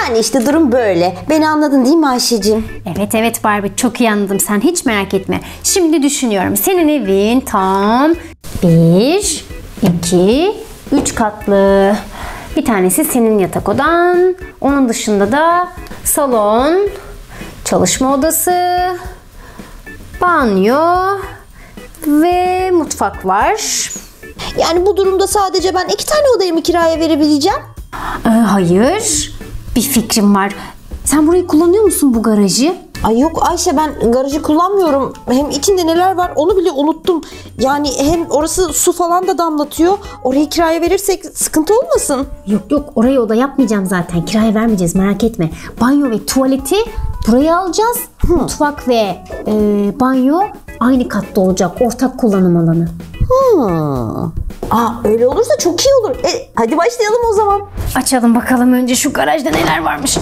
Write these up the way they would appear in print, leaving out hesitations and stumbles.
Yani işte durum böyle. Beni anladın değil mi Ayşe'cim? Evet evet Barbie, çok iyi anladım, sen hiç merak etme. Şimdi düşünüyorum, senin evin tam 1, 2, 3 katlı. Bir tanesi senin yatak odan. Onun dışında da salon, çalışma odası, banyo ve mutfak var. Yani bu durumda sadece ben 2 tane odayı mı kiraya verebileceğim? Hayır, bir fikrim var. Sen burayı kullanıyor musun, bu garajı? Ay yok Ayşe, ben garajı kullanmıyorum. Hem içinde neler var onu bile unuttum. Yani hem orası su falan da damlatıyor. Orayı kiraya verirsek sıkıntı olmasın. Yok yok, oraya oda yapmayacağım zaten. Kiraya vermeyeceğiz, merak etme. Banyo ve tuvaleti buraya alacağız. Mutfak ve banyo aynı katta olacak. Ortak kullanım alanı. Öyle olursa çok iyi olur. Hadi başlayalım o zaman. Açalım bakalım önce şu garajda neler varmış.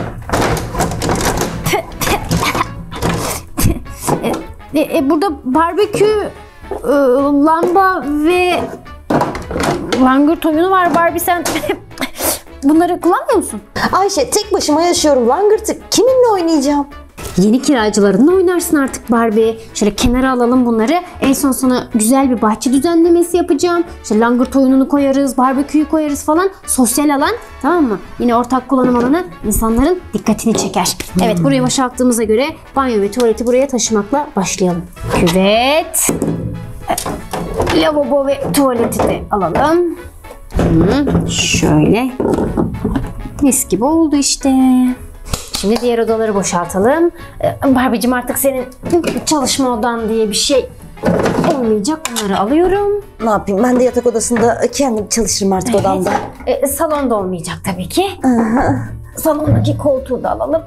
Burada barbekü, lamba ve langırt oyunu var Barbie, sen bunları kullanmıyor musun? Ayşe, tek başıma yaşıyorum. Langırtı kiminle oynayacağım? Yeni kiracılarınla oynarsın artık Barbie. Şöyle kenara alalım bunları. En son sana güzel bir bahçe düzenlemesi yapacağım. İşte langırt oyununu koyarız, barbeküyü koyarız falan. Sosyal alan, tamam mı? Yine ortak kullanım alanı insanların dikkatini çeker. Evet, burayı boşalttığımıza göre banyo ve tuvaleti buraya taşımakla başlayalım. Küvet, lavabo ve tuvaleti de alalım. Şöyle. Mis gibi oldu işte. Şimdi diğer odaları boşaltalım. Barbie'cim, artık senin çalışma odan diye bir şey olmayacak. Onları alıyorum. Ne yapayım? Ben de yatak odasında kendim çalışırım artık odamda. Salon da olmayacak tabii ki. Salondaki koltuğu da alalım.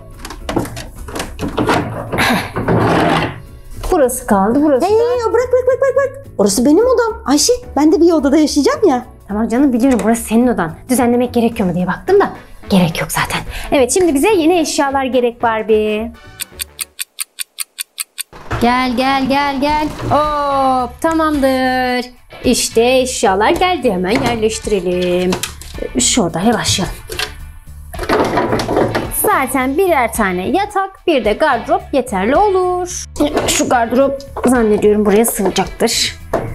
Burası kaldı. Burası da... Bırak. Orası benim odam. Ayşe, ben de bir odada yaşayacağım ya. Tamam canım, biliyorum, burası senin odan. Düzenlemek gerekiyor mu diye baktım da gerek yok zaten. Evet, şimdi bize yeni eşyalar gerek Barbie. Gel. Hop, tamamdır. İşte eşyalar geldi, hemen yerleştirelim. Şu odaya başlayalım. Zaten birer tane yatak, bir de gardırop yeterli olur. Şu gardırop zannediyorum buraya sığacaktır.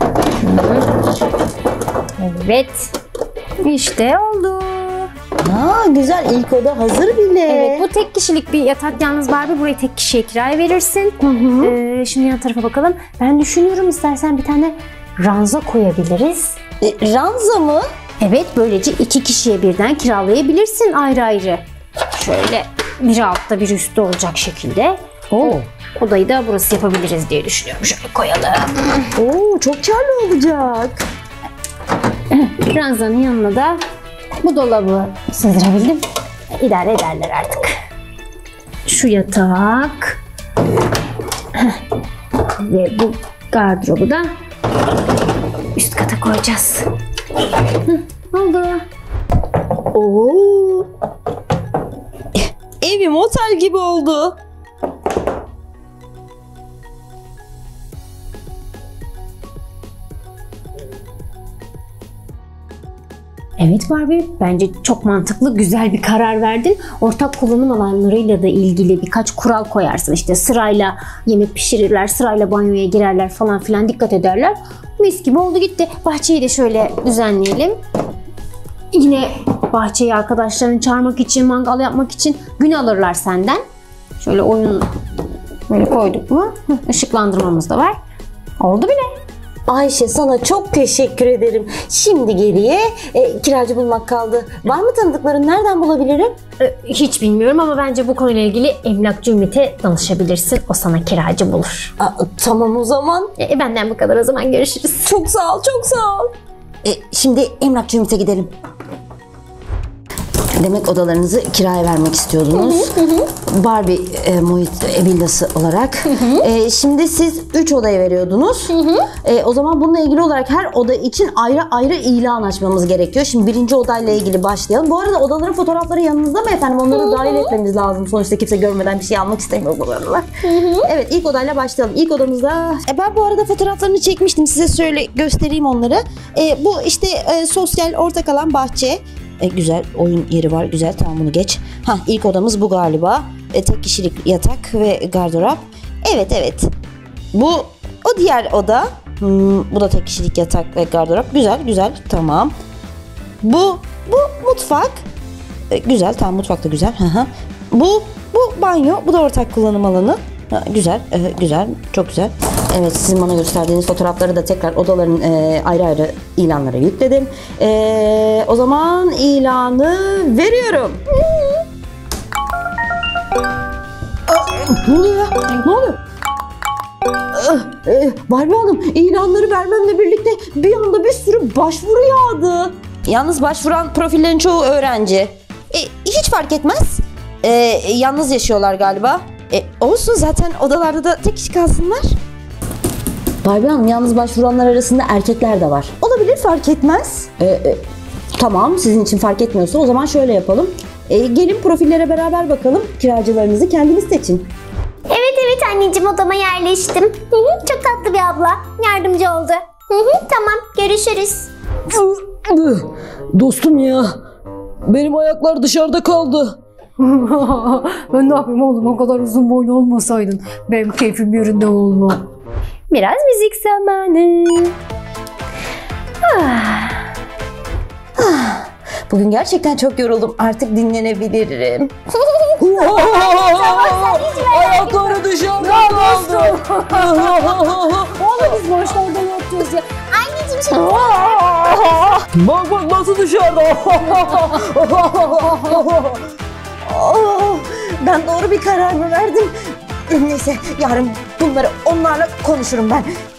Evet. İşte oldu. Güzel, ilk oda hazır bile. Evet, bu tek kişilik bir yatak yalnız Barbie. Burayı tek kişiye kiraya verirsin. Şimdi yan tarafa bakalım. Ben düşünüyorum, istersen bir tane ranza koyabiliriz. Ranza mı? Evet, böylece 2 kişiye birden kiralayabilirsin ayrı ayrı. Şöyle biri altta biri üstte olacak şekilde. Odayı da burası yapabiliriz diye düşünüyorum. Şöyle koyalım. Çok karlı olacak. Ranzanın yanına da bu dolabı sığdırabildim. İdare ederler artık. Şu yatak ve bu gardırobu da üst kata koyacağız. Oldu. Evim otel gibi oldu. Evet Barbie, bence çok mantıklı, güzel bir karar verdin. Ortak kullanım alanlarıyla da ilgili birkaç kural koyarsın. İşte sırayla yemek pişirirler, sırayla banyoya girerler falan filan, dikkat ederler. Mis gibi oldu gitti. Bahçeyi de şöyle düzenleyelim. Yine bahçeyi arkadaşlarını çağırmak için, mangal yapmak için gün alırlar senden. Şöyle oyun böyle koyduk mu? Işıklandırmamız da var. Oldu bile. Ayşe, sana çok teşekkür ederim. Şimdi geriye kiracı bulmak kaldı. Var mı tanıdıkların? Nereden bulabilirim? Hiç bilmiyorum ama bence bu konuyla ilgili emlakçı Ümit'e danışabilirsin. O sana kiracı bulur. Tamam o zaman. Benden bu kadar, o zaman görüşürüz. Çok sağ ol. Şimdi emlakçı Ümit'e gidelim. Demek odalarınızı kiraya vermek istiyordunuz. Barbie villası olarak. Şimdi siz 3 odaya veriyordunuz. O zaman bununla ilgili olarak her oda için ayrı ayrı ilan açmamız gerekiyor. Şimdi birinci odayla ilgili başlayalım. Bu arada odaların fotoğrafları yanınızda mı efendim? Onları dahil etmemiz lazım. Sonuçta kimse görmeden bir şey almak istemiyor odalarına. Evet, ilk odayla başlayalım. İlk odamızda... Ben bu arada fotoğraflarını çekmiştim. Size şöyle göstereyim onları. Bu işte sosyal ortak alan bahçe. Güzel, oyun yeri var, güzel, tamam, bunu geç. İlk odamız bu galiba. Tek kişilik yatak ve gardırop. Evet. Bu o diğer oda. Bu da tek kişilik yatak ve gardırop. Güzel. Tamam. Bu mutfak. Güzel. Tamam, mutfak da güzel. Bu banyo. Bu da ortak kullanım alanı. Güzel. Çok güzel. Evet, sizin bana gösterdiğiniz fotoğrafları da tekrar odaların ayrı ayrı ilanlara yükledim. O zaman ilanı veriyorum. Ne oluyor ya? Ne oluyor? Barbie Hanım, ilanları vermemle birlikte bir anda bir sürü başvuru yağdı. Yalnız başvuran profillerin çoğu öğrenci. Hiç fark etmez. Yalnız yaşıyorlar galiba. Olsun, zaten odalarda da tek kişi kalsınlar. Barbie Hanım, yalnız başvuranlar arasında erkekler de var. Olabilir, fark etmez. Tamam, sizin için fark etmiyorsa o zaman şöyle yapalım. Gelin profillere beraber bakalım. Kiracılarınızı kendiniz seçin. Evet anneciğim, odama yerleştim. Çok tatlı bir abla. Yardımcı oldu. Tamam, görüşürüz. Dostum ya, benim ayaklar dışarıda kaldı. Ben ne yapayım oğlum, o kadar uzun boylu olmasaydın. Benim keyfim yerinde olma. Biraz müzik zamanı. Bugün gerçekten çok yoruldum. Artık dinlenebilirim. Ayakları dışarıda kaldı. Oğlum biz boşlarda yatıyoruz ya. Anneciğim şimdi Bak nasıl dışarıda. Ben doğru bir karar mı verdim? Neyse, yarın bunları onlarla konuşurum ben.